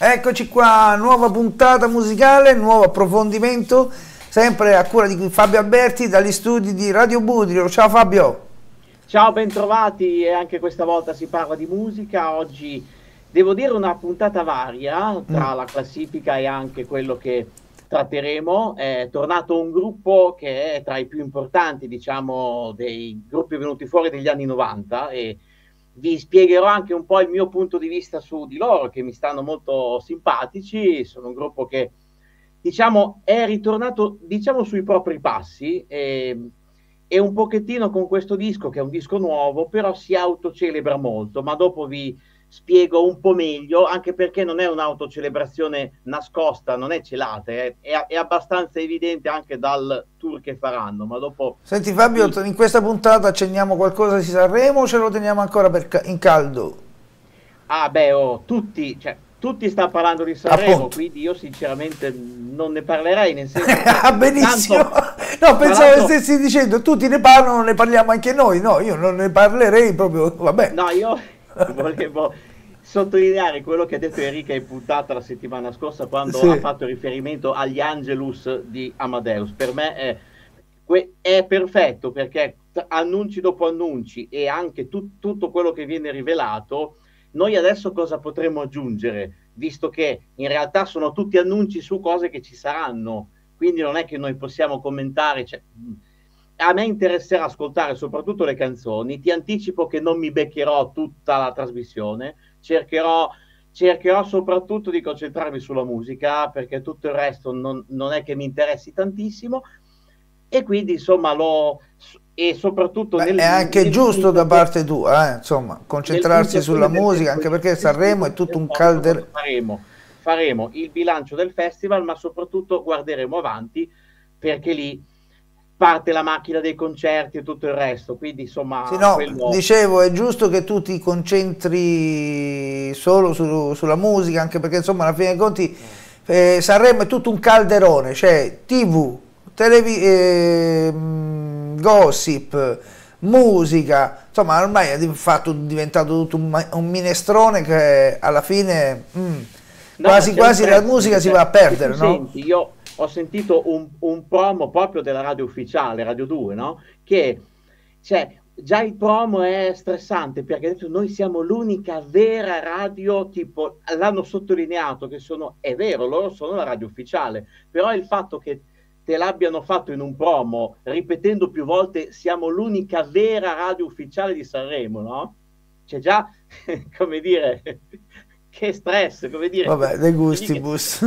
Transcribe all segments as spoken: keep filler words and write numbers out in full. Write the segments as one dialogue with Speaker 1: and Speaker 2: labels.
Speaker 1: Eccoci qua, nuova puntata musicale, nuovo approfondimento, sempre a cura di Fabio Alberti dagli studi di Radio Budrio. Ciao Fabio.
Speaker 2: Ciao, bentrovati, e anche questa volta si parla di musica. Oggi devo dire una puntata varia tra mm. la classifica e anche quello che tratteremo. È tornato un gruppo che è tra i più importanti, diciamo, dei gruppi venuti fuori negli anni novanta, e vi spiegherò anche un po' il mio punto di vista su di loro, che mi stanno molto simpatici. Sono un gruppo che, diciamo, è ritornato, diciamo, sui propri passi, e, e un pochettino con questo disco, che è un disco nuovo, però si autocelebra molto, ma dopo vi spiego un po' meglio, anche perché non è un'autocelebrazione nascosta, non è celata, è, è, è abbastanza evidente anche dal tour che faranno. Ma dopo...
Speaker 1: Senti Fabio, in questa puntata accenniamo qualcosa di Sanremo o ce lo teniamo ancora per ca in caldo?
Speaker 2: Ah beh, oh, tutti, cioè, tutti stanno parlando di Sanremo, appunto. Quindi io sinceramente non ne parlerei, nel senso che
Speaker 1: ah, benissimo. Tanto, no, pensavo che stessi dicendo tutti ne parlano, ne parliamo anche noi. No, io non ne parlerei proprio, vabbè.
Speaker 2: No, io volevo sottolineare quello che ha detto Enrica in puntata la settimana scorsa, quando sì. ha fatto riferimento agli Angelus di Amadeus. Per me è, è perfetto, perché annunci dopo annunci e anche tu, tutto quello che viene rivelato, noi adesso cosa potremmo aggiungere, visto che in realtà sono tutti annunci su cose che ci saranno, quindi non è che noi possiamo commentare. Cioè, a me interesserà ascoltare soprattutto le canzoni. Ti anticipo che non mi beccherò tutta la trasmissione, cercherò, cercherò soprattutto di concentrarmi sulla musica, perché tutto il resto non, non è che mi interessi tantissimo, e quindi insomma lo... e soprattutto
Speaker 1: Beh,
Speaker 2: nel,
Speaker 1: è anche
Speaker 2: nel
Speaker 1: giusto da parte tua, eh, insomma, concentrarsi sulla musica, anche perché Sanremo è tutto un calder...
Speaker 2: Faremo, faremo il bilancio del festival, ma soprattutto guarderemo avanti, perché lì parte la macchina dei concerti e tutto il resto, quindi insomma...
Speaker 1: Sì, no,
Speaker 2: quello...
Speaker 1: dicevo, è giusto che tu ti concentri solo su, sulla musica, anche perché insomma alla fine dei conti eh, Sanremo è tutto un calderone, cioè tivù, televi eh, gossip, musica, insomma ormai è fatto, diventato tutto un, un minestrone che alla fine mm, no, quasi quasi la musica si va a perdere, no?
Speaker 2: Senti, io ho sentito un, un promo proprio della radio ufficiale, Radio due, no? Che, cioè, già il promo è stressante, perché ha detto noi siamo l'unica vera radio, tipo, l'hanno sottolineato che sono, è vero, loro sono la radio ufficiale, però il fatto che te l'abbiano fatto in un promo, ripetendo più volte siamo l'unica vera radio ufficiale di Sanremo, no? C'è già, come dire, che stress, come dire...
Speaker 1: Vabbè, de gustibus.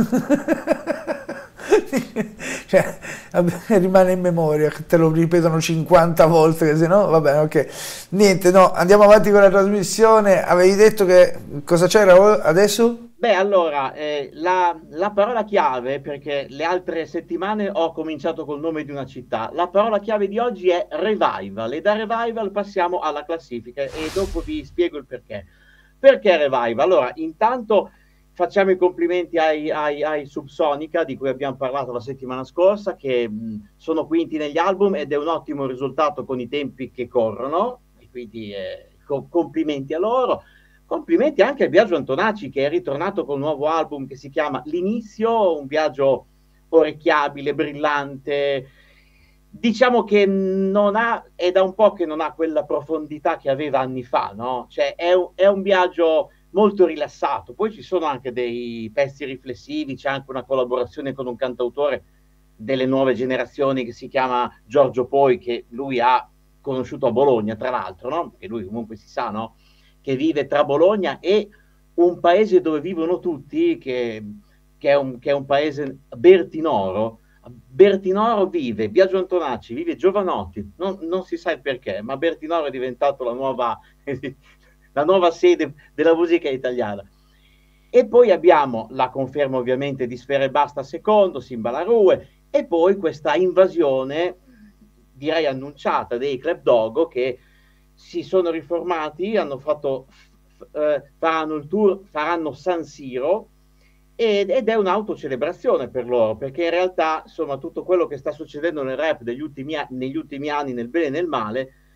Speaker 1: Cioè, rimane in memoria, te lo ripetono cinquanta volte, che se no, va bene, ok. Niente, no, andiamo avanti con la trasmissione. Avevi detto che cosa c'era adesso?
Speaker 2: Beh, allora, eh, la, la parola chiave, perché le altre settimane ho cominciato col nome di una città, la parola chiave di oggi è revival, e da revival passiamo alla classifica, e dopo vi spiego il perché. Perché revival? Allora, intanto... facciamo i complimenti ai, ai, ai Subsonica, di cui abbiamo parlato la settimana scorsa, che mh, sono quinti negli album ed è un ottimo risultato con i tempi che corrono, e quindi eh, co complimenti a loro. Complimenti anche a Biagio Antonacci, che è ritornato con un nuovo album che si chiama L'Inizio, un viaggio orecchiabile, brillante. Diciamo che non ha, è da un po' che non ha quella profondità che aveva anni fa, no? Cioè è un, è un viaggio molto rilassato. Poi ci sono anche dei pezzi riflessivi, c'è anche una collaborazione con un cantautore delle nuove generazioni che si chiama Giorgio Poi, che lui ha conosciuto a Bologna, tra l'altro, no? Che lui comunque si sa, no? Che vive tra Bologna e un paese dove vivono tutti, che, che, è, un, che è un paese Bertinoro. Bertinoro vive, Biagio Antonacci vive Giovanotti, non, non si sa il perché, ma Bertinoro è diventato la nuova... la nuova sede della musica italiana. E poi abbiamo la conferma ovviamente di Sfera Ebbasta secondo, Simba La Rue, e poi questa invasione, direi annunciata, dei Club Dogo, che si sono riformati, hanno fatto, eh, faranno il tour, faranno San Siro, ed, ed è un'autocelebrazione per loro, perché in realtà, insomma, tutto quello che sta succedendo nel rap degli ultimi, negli ultimi anni, nel bene e nel male,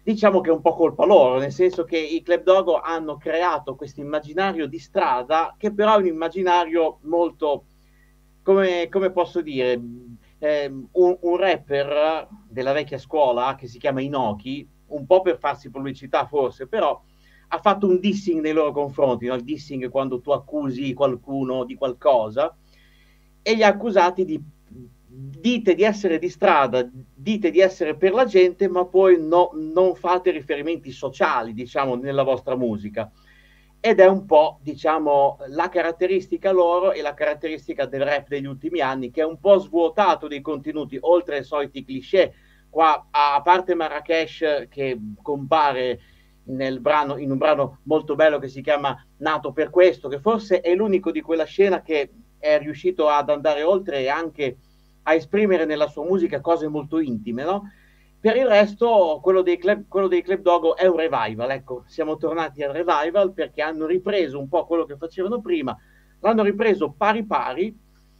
Speaker 2: diciamo che è un po' colpa loro, nel senso che i Club Dogo hanno creato questo immaginario di strada, che però è un immaginario molto, come, come posso dire, eh, un, un rapper della vecchia scuola che si chiama Inoki, un po' per farsi pubblicità forse, però ha fatto un dissing nei loro confronti, no? Il dissing è quando tu accusi qualcuno di qualcosa, e li ha accusati di dite di essere di strada, dite di essere per la gente, ma poi no, non fate riferimenti sociali, diciamo, nella vostra musica. Ed è un po', diciamo, la caratteristica loro e la caratteristica del rap degli ultimi anni, che è un po' svuotato dei contenuti, oltre ai soliti cliché. Qua, a parte Marrakesh, che compare nel brano, in un brano molto bello che si chiama Nato per questo, che forse è l'unico di quella scena che è riuscito ad andare oltre e anche a esprimere nella sua musica cose molto intime, no? Per il resto, quello dei Club, quello dei Club Dogo è un revival, ecco, siamo tornati al revival perché hanno ripreso un po' quello che facevano prima, l'hanno ripreso pari pari,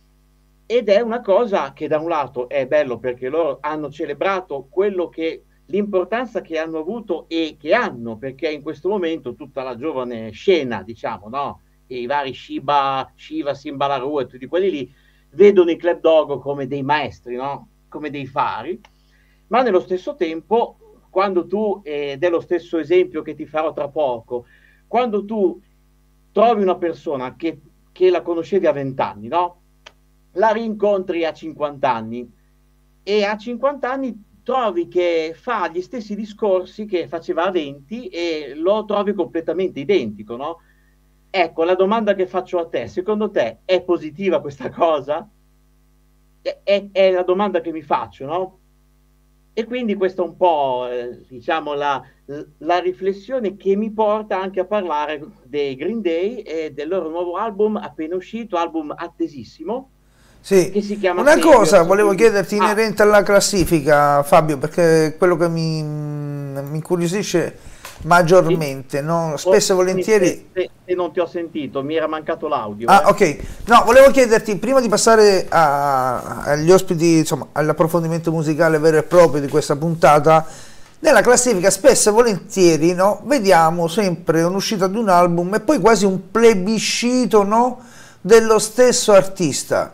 Speaker 2: ed è una cosa che da un lato è bello perché loro hanno celebrato quello che l'importanza che hanno avuto e che hanno, perché in questo momento tutta la giovane scena, diciamo, no? E i vari Shiba, Shiva, Simbalaru e tutti quelli lì vedono i Club Dogo come dei maestri, no? Come dei fari, ma nello stesso tempo, quando tu, ed è lo stesso esempio che ti farò tra poco, quando tu trovi una persona che, che la conoscevi a vent'anni, no? La rincontri a cinquanta anni e a cinquanta anni trovi che fa gli stessi discorsi che faceva a venti e lo trovi completamente identico, no? Ecco, la domanda che faccio a te, secondo te è positiva questa cosa? È, è, è la domanda che mi faccio, no? E quindi questa è un po', eh, diciamo, la, la riflessione che mi porta anche a parlare dei Green Day e del loro nuovo album appena uscito, album attesissimo.
Speaker 1: Sì,
Speaker 2: che si chiama
Speaker 1: una
Speaker 2: Saviors.
Speaker 1: cosa volevo chiederti
Speaker 2: Ah.
Speaker 1: inerente alla classifica, Fabio, perché quello che mi, mi incuriosisce maggiormente, no? Spesso e volentieri...
Speaker 2: Se, se, se non ti ho sentito, mi era mancato l'audio.
Speaker 1: Ah,
Speaker 2: eh.
Speaker 1: ok. No, volevo chiederti, prima di passare a- agli ospiti, insomma, all'approfondimento musicale vero e proprio di questa puntata, nella classifica spesso e volentieri, no, vediamo sempre un'uscita di un album e poi quasi un plebiscito, no, dello stesso artista.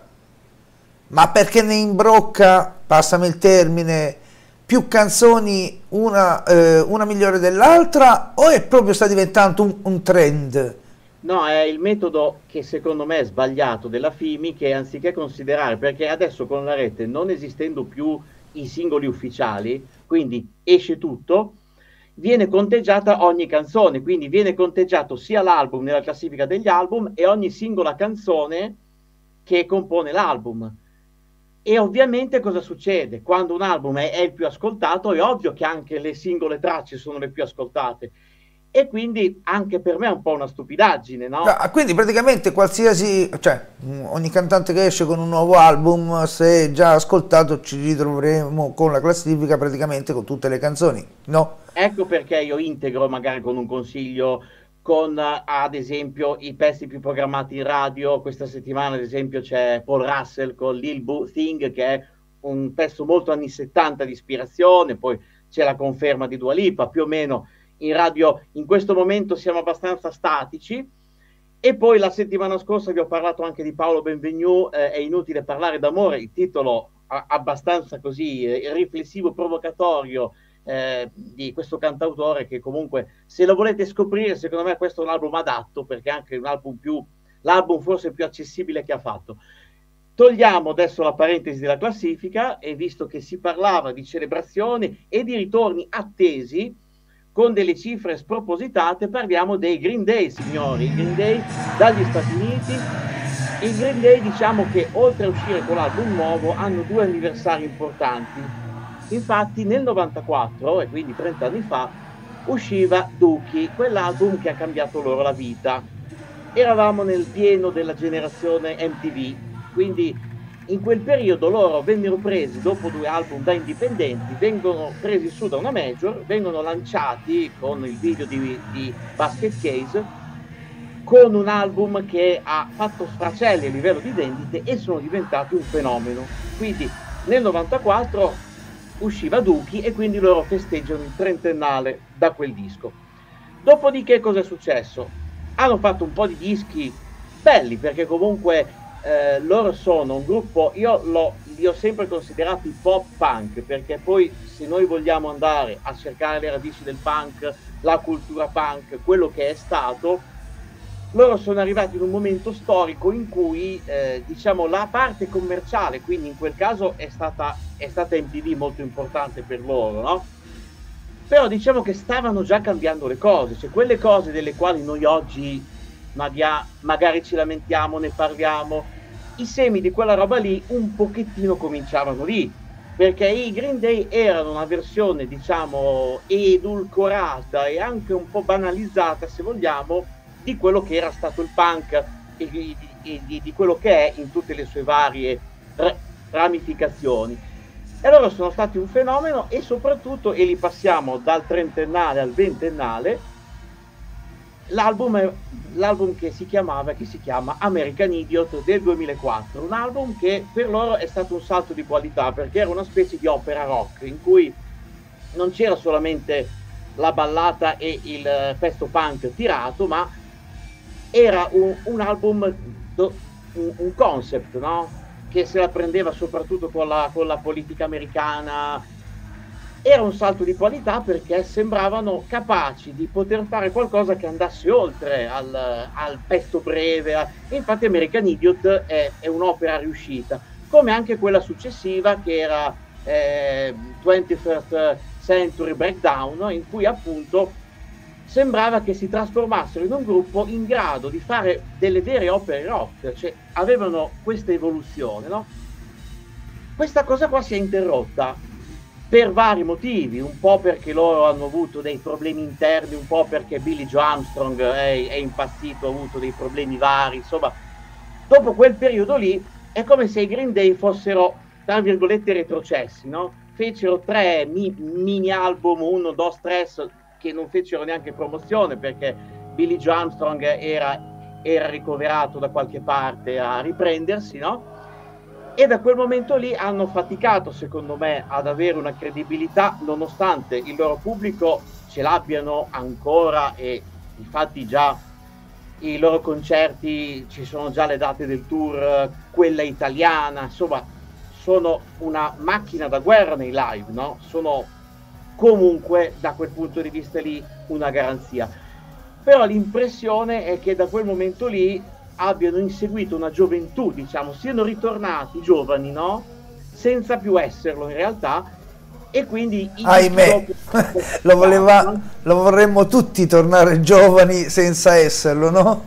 Speaker 1: Ma perché ne imbrocca, passami il termine, più canzoni, una, eh, una migliore dell'altra, o è proprio sta diventando un, un trend?
Speaker 2: No, è il metodo che secondo me è sbagliato della FIMI, che anziché considerare, perché adesso con la rete, non esistendo più i singoli ufficiali, quindi esce tutto, viene conteggiata ogni canzone, quindi viene conteggiato sia l'album nella classifica degli album e ogni singola canzone che compone l'album. E ovviamente cosa succede? Quando un album è, è il più ascoltato, è ovvio che anche le singole tracce sono le più ascoltate. E quindi anche per me è un po' una stupidaggine, no?
Speaker 1: Ah, quindi praticamente qualsiasi, cioè ogni cantante che esce con un nuovo album, se è già ascoltato, ci ritroveremo con la classifica praticamente con tutte le canzoni, no?
Speaker 2: Ecco perché io integro magari con un consiglio, con ad esempio i pezzi più programmati in radio. Questa settimana ad esempio c'è Paul Russell con Lil Boo Thing, che è un pezzo molto anni settanta di ispirazione, poi c'è la conferma di Dua Lipa, più o meno in radio in questo momento siamo abbastanza statici. E poi la settimana scorsa vi ho parlato anche di Paolo Benvenu, eh, È inutile parlare d'amore, il titolo a- abbastanza così eh, riflessivo, provocatorio, Eh, di questo cantautore, che comunque, se lo volete scoprire, secondo me questo è un album adatto, perché è anche un album più, l'album forse più accessibile che ha fatto. Togliamo adesso la parentesi della classifica, e visto che si parlava di celebrazioni e di ritorni attesi con delle cifre spropositate, parliamo dei Green Day, signori. I Green Day dagli Stati Uniti. I Green Day, diciamo che oltre a uscire con l'album nuovo, hanno due anniversari importanti. Infatti nel novantaquattro, e quindi trenta anni fa, usciva Dookie, quell'album che ha cambiato loro la vita. Eravamo nel pieno della generazione M T V, quindi in quel periodo loro vennero presi, dopo due album da indipendenti, vengono presi su da una major, vengono lanciati con il video di, di Basket Case, con un album che ha fatto sfracelli a livello di vendite e sono diventati un fenomeno. Quindi nel novantaquattro usciva Dookie e quindi loro festeggiano il trentennale da quel disco. Dopodiché cosa è successo? Hanno fatto un po' di dischi belli, perché comunque eh, loro sono un gruppo, io lo, li ho sempre considerati pop punk, perché poi se noi vogliamo andare a cercare le radici del punk, la cultura punk, quello che è stato, loro sono arrivati in un momento storico in cui eh, diciamo la parte commerciale, quindi in quel caso è stata, è stata M T V molto importante per loro, no? Però diciamo che stavano già cambiando le cose, cioè quelle cose delle quali noi oggi maga- magari ci lamentiamo, ne parliamo, i semi di quella roba lì un pochettino cominciavano lì, perché i Green Day erano una versione diciamo edulcorata e anche un po' banalizzata, se vogliamo, di quello che era stato il punk e di, di, di, di quello che è in tutte le sue varie ramificazioni. E loro sono stati un fenomeno, e soprattutto, e li passiamo dal trentennale al ventennale, l'album, l'album che si chiamava, che si chiama American Idiot del duemilaquattro, un album che per loro è stato un salto di qualità, perché era una specie di opera rock in cui non c'era solamente la ballata e il pezzo punk tirato, ma era un, un album, do, un, un concept, no? Che se la prendeva soprattutto con la, con la politica americana. Era un salto di qualità perché sembravano capaci di poter fare qualcosa che andasse oltre al, al pezzo breve. E infatti American Idiot è, è un'opera riuscita, come anche quella successiva che era eh, twenty-first Century Breakdown, in cui appunto sembrava che si trasformassero in un gruppo in grado di fare delle vere opere rock, cioè avevano questa evoluzione, no? Questa cosa qua si è interrotta per vari motivi, un po' perché loro hanno avuto dei problemi interni, un po' perché Billy Joe Armstrong è, è impazzito, ha avuto dei problemi vari, insomma, dopo quel periodo lì è come se i Green Day fossero, tra virgolette, retrocessi, no? Fecero tre mi- mini album, uno, dos, tres, che non fecero neanche promozione perché Billy Joe Armstrong era, era ricoverato da qualche parte a riprendersi, no? E da quel momento lì hanno faticato, secondo me, ad avere una credibilità, nonostante il loro pubblico ce l'abbiano ancora, e infatti già i loro concerti, ci sono già le date del tour, quella italiana, insomma, sono una macchina da guerra nei live, no? Sono comunque da quel punto di vista lì una garanzia. Però l'impressione è che da quel momento lì abbiano inseguito una gioventù, diciamo, siano ritornati giovani, no? Senza più esserlo in realtà, e quindi
Speaker 1: ahimè lo, voleva, lo vorremmo tutti tornare giovani senza esserlo, no?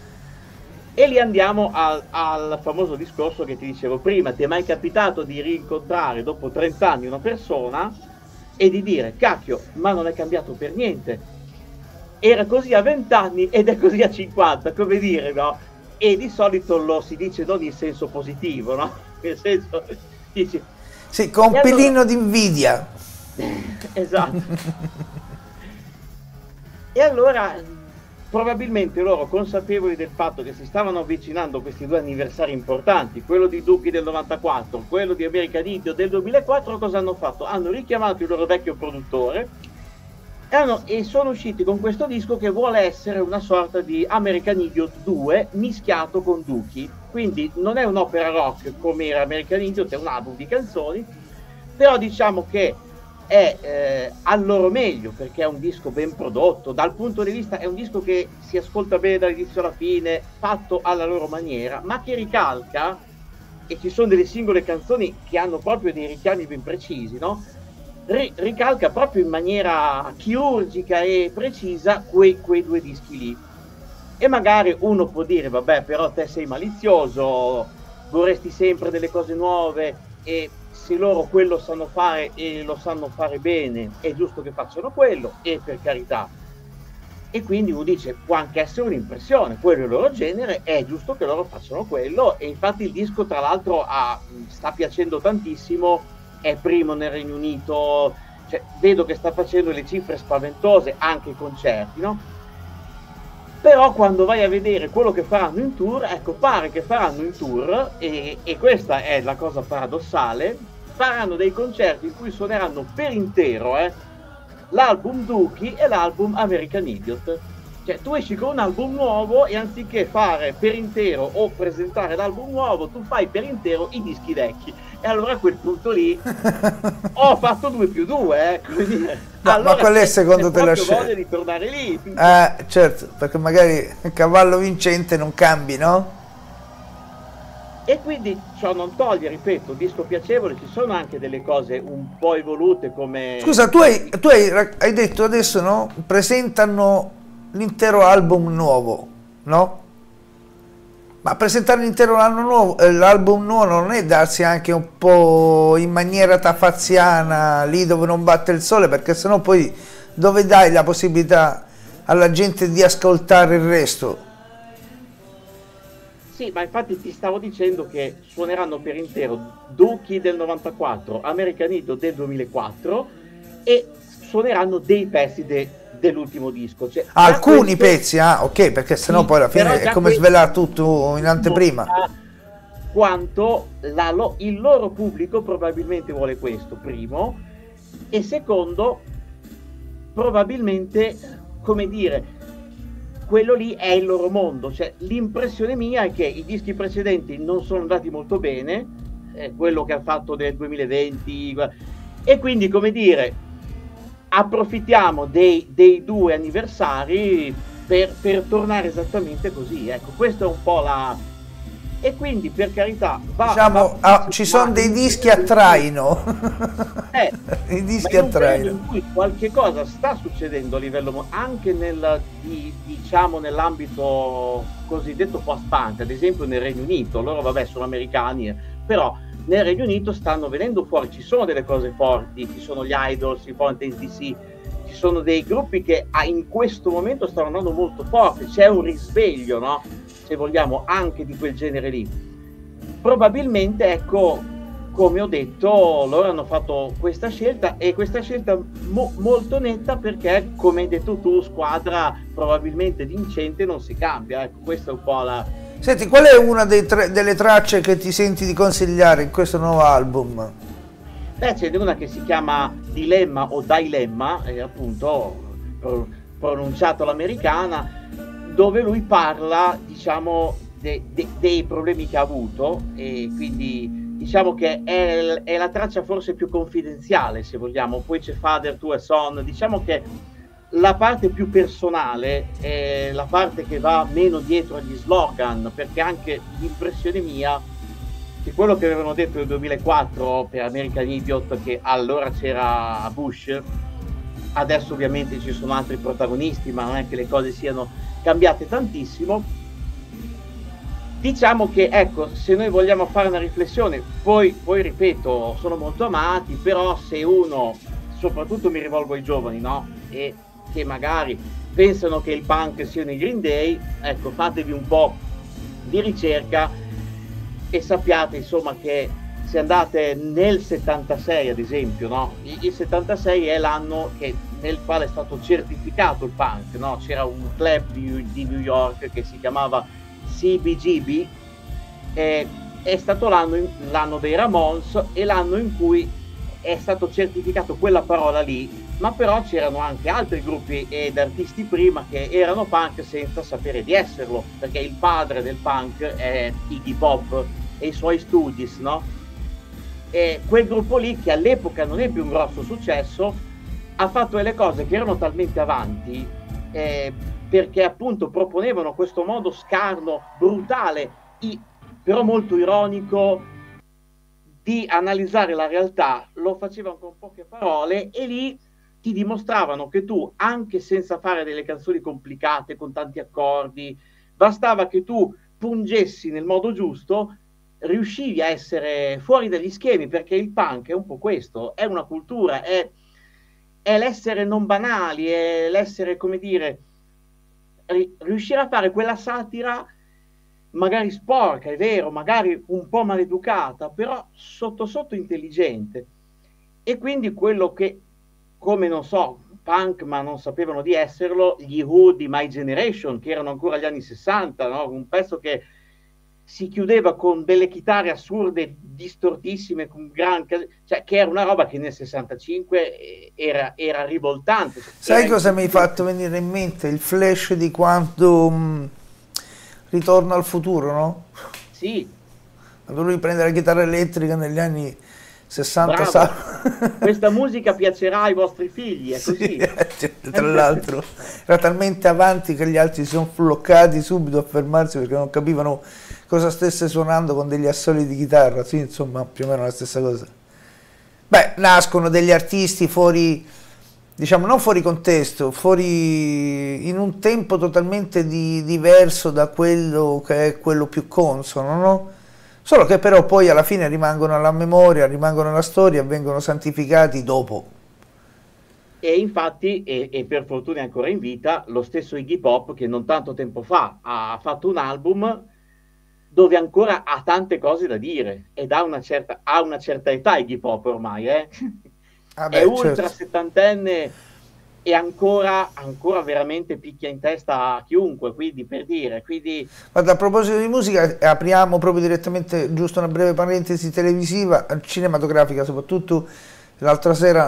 Speaker 2: E lì andiamo al, al famoso discorso che ti dicevo prima: ti è mai capitato di rincontrare dopo trenta anni una persona e di dire cacchio, ma non è cambiato per niente, era così a venti anni ed è così a cinquanta, come dire, no? E di solito lo si dice non in senso positivo, no? Nel senso, dici,
Speaker 1: sì, con un
Speaker 2: allora...
Speaker 1: pelino di invidia.
Speaker 2: Esatto. E allora probabilmente loro, consapevoli del fatto che si stavano avvicinando questi due anniversari importanti, quello di Dookie del novantaquattro, quello di American Idiot del duemilaquattro, cosa hanno fatto? Hanno richiamato il loro vecchio produttore e, hanno, e sono usciti con questo disco che vuole essere una sorta di American Idiot due mischiato con Dookie. Quindi non è un'opera rock come era American Idiot, è un album di canzoni, però diciamo che è eh, al loro meglio, perché è un disco ben prodotto dal punto di vista, è un disco che si ascolta bene dall'inizio alla fine, fatto alla loro maniera, ma che ricalca, e ci sono delle singole canzoni che hanno proprio dei richiami ben precisi, no? R- ricalca proprio in maniera chirurgica e precisa quei, quei due dischi lì. E magari uno può dire vabbè, però te sei malizioso, vorresti sempre delle cose nuove, e se loro quello sanno fare e lo sanno fare bene, è giusto che facciano quello, e per carità. E quindi uno dice, può anche essere un'impressione, quello è il loro genere, è giusto che loro facciano quello, e infatti il disco tra l'altro ha, sta piacendo tantissimo, è primo nel Regno Unito, cioè, vedo che sta facendo le cifre spaventose, anche i concerti, no? Però quando vai a vedere quello che faranno in tour, ecco, pare che faranno in tour, e, e questa è la cosa paradossale, faranno dei concerti in cui suoneranno per intero eh, l'album Dookie e l'album American Idiot. Cioè tu esci con un album nuovo e anziché fare per intero o presentare l'album nuovo, tu fai per intero i dischi vecchi. E allora a quel punto lì ho fatto due più due, eh, come dire.
Speaker 1: No,
Speaker 2: allora,
Speaker 1: ma qual è secondo te la scelta?
Speaker 2: Voglia di tornare lì.
Speaker 1: Eh, certo, perché magari il cavallo vincente non cambi, no?
Speaker 2: E quindi ciò non toglie, ripeto, disco piacevole, ci sono anche delle cose un po' evolute come...
Speaker 1: Scusa, tu hai, tu hai, hai detto adesso, no? Presentano l'intero album nuovo, no? Ma presentare l'intero l'anno nuovo, eh, l'album nuovo non è darsi anche un po' in maniera tafaziana lì dove non batte il sole, perché sennò poi dove dai la possibilità alla gente di ascoltare il resto?
Speaker 2: Sì, ma infatti ti stavo dicendo che suoneranno per intero Dookie del novantaquattro, American Idiot del duemilaquattro e suoneranno dei pezzi de, dell'ultimo disco. Cioè,
Speaker 1: alcuni
Speaker 2: questo,
Speaker 1: pezzi, ah ok, perché sennò
Speaker 2: sì,
Speaker 1: poi alla fine è come svelare tutto in anteprima.
Speaker 2: Quanto la, lo, il loro pubblico probabilmente vuole questo, primo, e secondo, probabilmente, come dire... quello lì è il loro mondo, cioè l'impressione mia è che i dischi precedenti non sono andati molto bene, eh, quello che ha fatto nel duemilaventi, e quindi come dire approfittiamo dei, dei due anniversari per, per tornare esattamente così, ecco, questo è un po' la... E quindi per carità va,
Speaker 1: diciamo,
Speaker 2: va,
Speaker 1: ah, ci sono dei dischi a traino,
Speaker 2: eh,
Speaker 1: i dischi a traino
Speaker 2: in cui qualche cosa sta succedendo a livello anche nel, di, diciamo nell'ambito cosiddetto post-punk, ad esempio nel Regno Unito, loro vabbè sono americani, però nel Regno Unito stanno venendo fuori, ci sono delle cose forti, ci sono gli Idols, i Fountains D C, ci sono dei gruppi che in questo momento stanno andando molto forti, c'è un risveglio, no? Se vogliamo, anche di quel genere lì. Probabilmente, ecco, come ho detto, loro hanno fatto questa scelta e questa scelta mo molto netta perché, come hai detto tu, squadra probabilmente vincente non si cambia. Ecco, questa è un po' la...
Speaker 1: Senti, qual è una dei tre, delle tracce che ti senti di consigliare in questo nuovo album?
Speaker 2: Beh, c'è una che si chiama Dilemma o Dilemma, è appunto pro pronunciato all'americana, dove lui parla, diciamo, de, de, dei problemi che ha avuto e quindi diciamo che è, è la traccia forse più confidenziale, se vogliamo. Poi c'è Father to a Son, diciamo che la parte più personale è la parte che va meno dietro agli slogan, perché anche l'impressione mia che quello che avevano detto nel duemilaquattro per American Idiot, che allora c'era Bush, adesso ovviamente ci sono altri protagonisti, ma non è che le cose siano cambiate tantissimo. Diciamo che, ecco, se noi vogliamo fare una riflessione, poi, poi ripeto, sono molto amati, però se uno, soprattutto mi rivolgo ai giovani, no? E che magari pensano che il punk sia nei Green Day, ecco, fatevi un po' di ricerca e sappiate, insomma, che se andate nel settantasei, ad esempio, no? Il settantasei è l'anno che nel quale è stato certificato il punk, no? C'era un club di, di New York che si chiamava C B G B, eh, è stato l'anno dei Ramones e l'anno in cui è stato certificato quella parola lì, ma però c'erano anche altri gruppi ed artisti prima che erano punk senza sapere di esserlo, perché il padre del punk è Iggy Pop e i suoi Stooges, no? E quel gruppo lì, che all'epoca non ebbe un grosso successo, ha fatto delle cose che erano talmente avanti, eh, perché appunto proponevano questo modo scarno, brutale, i, però molto ironico di analizzare la realtà, lo facevano con poche parole e lì ti dimostravano che tu, anche senza fare delle canzoni complicate con tanti accordi, bastava che tu pungessi nel modo giusto, riuscivi a essere fuori dagli schemi, perché il punk è un po' questo, è una cultura, è, è l'essere non banali, è l'essere, come dire, riuscire a fare quella satira magari sporca, è vero, magari un po' maleducata, però sotto sotto intelligente. E quindi quello che, come non so, punk ma non sapevano di esserlo, gli Who di My Generation, che erano ancora gli anni sessanta, no? Un pezzo che si chiudeva con delle chitarre assurde, distortissime, con gran, cioè che era una roba che nel sessantacinque era, era rivoltante.
Speaker 1: Sai
Speaker 2: Era
Speaker 1: cosa mi hai fatto venire in mente? Il flash di quando mh, Ritorno al futuro, no?
Speaker 2: Sì,
Speaker 1: Quando lui prende la chitarra elettrica negli anni sessanta,
Speaker 2: bravo.
Speaker 1: sa?
Speaker 2: Questa musica piacerà ai vostri figli, è
Speaker 1: Sì,
Speaker 2: così.
Speaker 1: tra l'altro era talmente avanti che gli altri si sono bloccati subito a fermarsi perché non capivano cosa stesse suonando con degli assoli di chitarra. Sì, insomma, più o meno la stessa cosa. Beh, nascono degli artisti fuori, diciamo, non fuori contesto, fuori in un tempo totalmente di- diverso da quello che è quello più consono, no? Solo che però poi alla fine rimangono alla memoria, rimangono alla storia e vengono santificati dopo.
Speaker 2: E infatti, e, e per fortuna è ancora in vita, lo stesso Iggy Pop che non tanto tempo fa ha fatto un album dove ancora ha tante cose da dire ed ha una certa, ha una certa età Iggy Pop ormai, eh?
Speaker 1: Ah
Speaker 2: È
Speaker 1: beh,
Speaker 2: ultra
Speaker 1: certo.
Speaker 2: settantenne e ancora, ancora veramente picchia in testa a chiunque, quindi per dire, quindi
Speaker 1: Guarda, a proposito di musica, apriamo proprio direttamente, giusto una breve parentesi televisiva, cinematografica soprattutto. L'altra sera è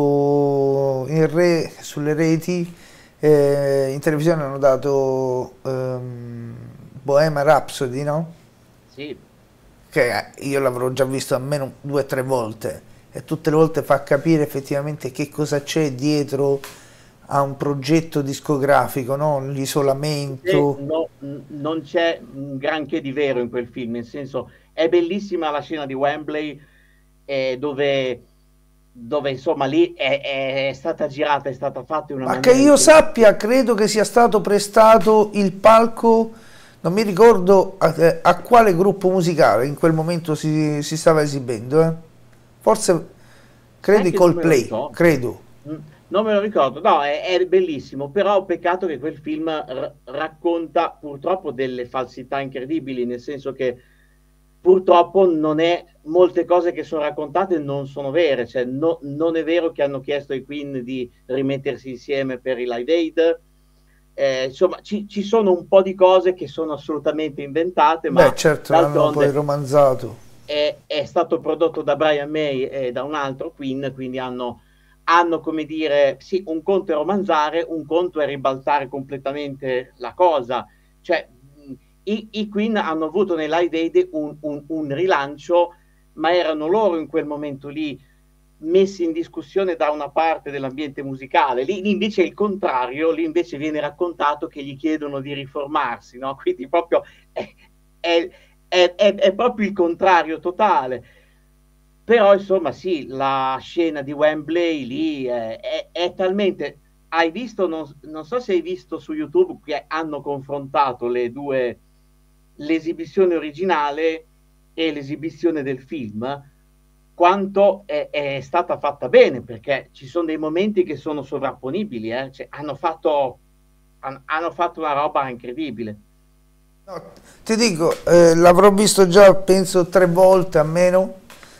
Speaker 1: andato in re sulle reti, eh, in televisione hanno dato ehm, Bohemian Rhapsody, no?
Speaker 2: sì.
Speaker 1: Che io l'avrò già visto almeno due o tre volte e tutte le volte fa capire effettivamente che cosa c'è dietro a un progetto discografico, no?
Speaker 2: E
Speaker 1: L'isolamento.
Speaker 2: no- n- non c'è un granché di vero in quel film, nel senso è bellissima la scena di Wembley eh, dove, dove insomma lì è, è stata girata, è stata fatta in una
Speaker 1: Ma che
Speaker 2: maniera
Speaker 1: io
Speaker 2: incredibile.
Speaker 1: sappia, credo che sia stato prestato il palco, non mi ricordo a, eh, a quale gruppo musicale in quel momento si, si stava esibendo, eh. Forse, credo
Speaker 2: Sai
Speaker 1: i
Speaker 2: che non me lo
Speaker 1: Coldplay,
Speaker 2: ricordo?
Speaker 1: credo.
Speaker 2: Mm, Non me lo ricordo, no, è, è bellissimo, però peccato che quel film r- racconta purtroppo delle falsità incredibili, nel senso che purtroppo non è, molte cose che sono raccontate non sono vere, cioè no- non è vero che hanno chiesto ai Queen di rimettersi insieme per i Live Aid, eh, insomma ci, ci sono un po' di cose che sono assolutamente inventate,
Speaker 1: Beh,
Speaker 2: ma
Speaker 1: certo, l'hanno poi
Speaker 2: d'altronde
Speaker 1: romanzato.
Speaker 2: è, è stato prodotto da Brian May e da un altro Queen, quindi hanno, hanno, come dire, sì, un conto è romanzare, un conto è ribaltare completamente la cosa. Cioè, mh, i, i Queen hanno avuto nell'High Day un, un, un rilancio, ma erano loro in quel momento lì messi in discussione da una parte dell'ambiente musicale. Lì, lì invece è il contrario, lì invece viene raccontato che gli chiedono di riformarsi, no? Quindi proprio è, è, è, è, è proprio il contrario totale. Però insomma sì, la scena di Wembley lì è, è, è talmente... Hai visto, non, non, so se hai visto su YouTube che hanno confrontato le due, l'esibizione originale e l'esibizione del film, quanto è, è stata fatta bene, perché ci sono dei momenti che sono sovrapponibili, eh? Cioè, hanno, fatto, han, hanno fatto una roba incredibile.
Speaker 1: No, ti dico, eh, l'avrò visto già penso tre volte a meno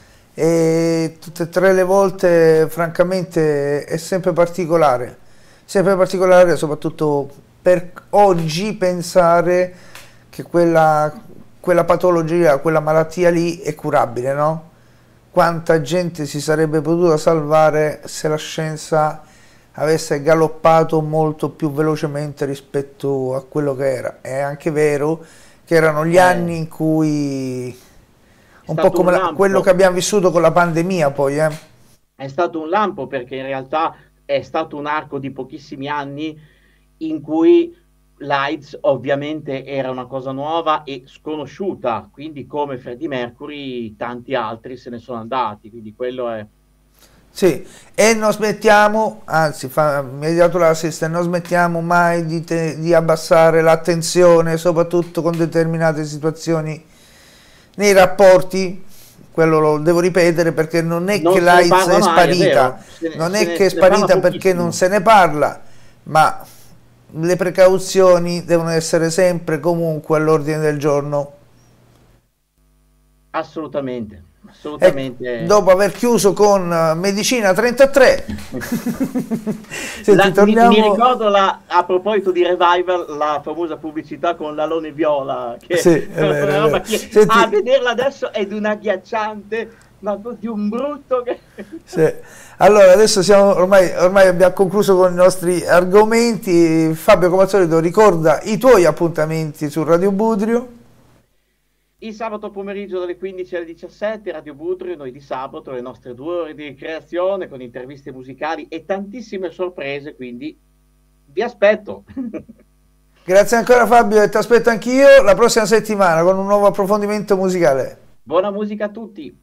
Speaker 1: e tutte e tre le volte francamente è sempre particolare, sempre particolare soprattutto per oggi pensare che quella, quella patologia, quella malattia lì è curabile, no? Quanta gente si sarebbe potuta salvare se la scienza avesse galoppato molto più velocemente rispetto a quello che era. È anche vero che erano gli
Speaker 2: È,
Speaker 1: anni in cui,
Speaker 2: è
Speaker 1: un po'
Speaker 2: stato
Speaker 1: come
Speaker 2: un
Speaker 1: la- quello che
Speaker 2: lampo,
Speaker 1: abbiamo vissuto con la pandemia poi, eh.
Speaker 2: è stato un lampo perché in realtà è stato un arco di pochissimi anni in cui l'AIDS ovviamente era una cosa nuova e sconosciuta, quindi come Freddie Mercury tanti altri se ne sono andati, quindi quello è
Speaker 1: Sì, e non smettiamo, anzi fa, mi hai dato l'assist, non smettiamo mai di, te- di abbassare l'attenzione, soprattutto con determinate situazioni nei rapporti, quello lo devo ripetere perché non è che
Speaker 2: non se ne
Speaker 1: l'AIDS
Speaker 2: parla
Speaker 1: è
Speaker 2: mai, è
Speaker 1: sparita,
Speaker 2: vero, se ne,
Speaker 1: non
Speaker 2: se
Speaker 1: è
Speaker 2: ne-
Speaker 1: che è
Speaker 2: se ne parla
Speaker 1: sparita perché non
Speaker 2: pochissimo,
Speaker 1: se ne parla, ma le precauzioni devono essere sempre comunque all'ordine del giorno.
Speaker 2: assolutamente. Assolutamente.
Speaker 1: E dopo aver chiuso con Medicina trentatré,
Speaker 2: Senti, la, torniamo... mi, mi ricordo la, a proposito di Revival, la famosa pubblicità con l'alone viola, che
Speaker 1: sì, è vero,
Speaker 2: una roba che
Speaker 1: Senti...
Speaker 2: a vederla adesso è di un agghiacciante, ma di un brutto che...
Speaker 1: Sì. Allora, adesso siamo, ormai, ormai abbiamo concluso con i nostri argomenti. Fabio, come al solito, ricorda i tuoi appuntamenti su Radio Budrio.
Speaker 2: Il sabato pomeriggio dalle quindici alle diciassette, Radio Budrio, noi di sabato, le nostre due ore di creazione con interviste musicali e tantissime sorprese, quindi vi aspetto.
Speaker 1: Grazie ancora Fabio e ti aspetto anch'io la prossima settimana con un nuovo approfondimento musicale.
Speaker 2: Buona musica a tutti.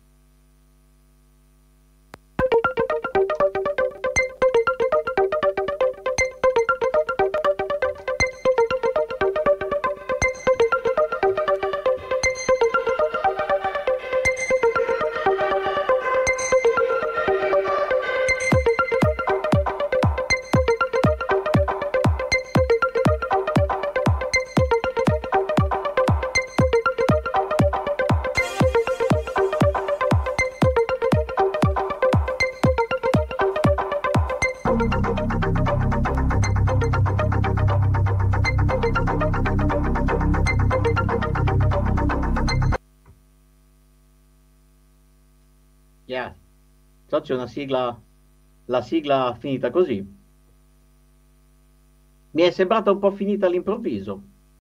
Speaker 2: Yeah. So, c'è una sigla, la sigla finita così. Mi è sembrata un po' finita all'improvviso.